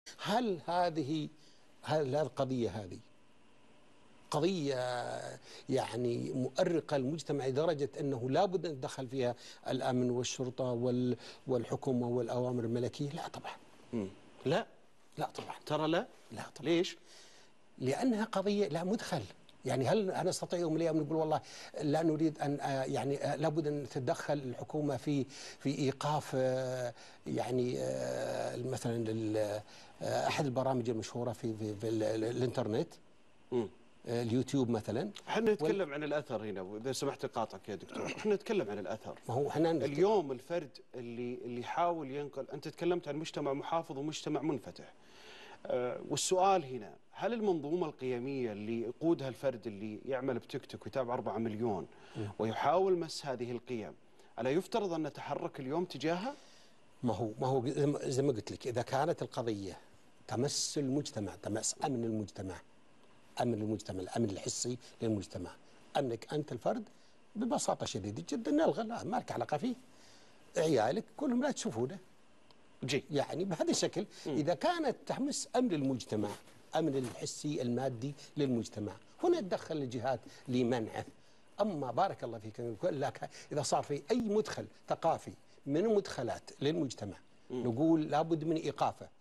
هل القضية هذه قضية يعني مؤرقة للمجتمع لدرجة أنه لا بد أن يتدخل فيها الأمن والشرطة والحكومة والأوامر الملكية؟ لا طبعا. لا لا طبعا. ترى لا طبعا. ليش؟ لأنها قضية لا مدخل. يعني هل أنا أستطيع يوم من الأيام نقول والله لا نريد أن يعني لابد أن تتدخل الحكومة في إيقاف يعني مثلا أحد البرامج المشهورة في الإنترنت، اليوتيوب مثلا. احنا نتكلم عن الاثر هنا، اذا سمحت اقاطعك يا دكتور، احنا نتكلم عن الاثر. ما هو احنا اليوم الفرد اللي يحاول ينقل، انت تكلمت عن مجتمع محافظ ومجتمع منفتح. والسؤال هنا، هل المنظومه القيميه اللي يقودها الفرد اللي يعمل بتيك توك ويتابع 4 مليون ويحاول مس هذه القيم، الا يفترض ان نتحرك اليوم تجاهها؟ ما هو زي ما قلت لك، اذا كانت القضيه تمس المجتمع، تمس امن المجتمع، الامن الحسي للمجتمع، امنك انت الفرد، ببساطه شديده جدا نلغى، لا ما لك علاقه فيه، عيالك كلهم لا تشوفونه. يعني بهذا الشكل. اذا كانت تمس امن المجتمع، امن الحسي المادي للمجتمع، هنا تدخل الجهات لمنعه. اما بارك الله فيك نقول لك اذا صار في اي مدخل ثقافي من المدخلات للمجتمع نقول لابد من ايقافه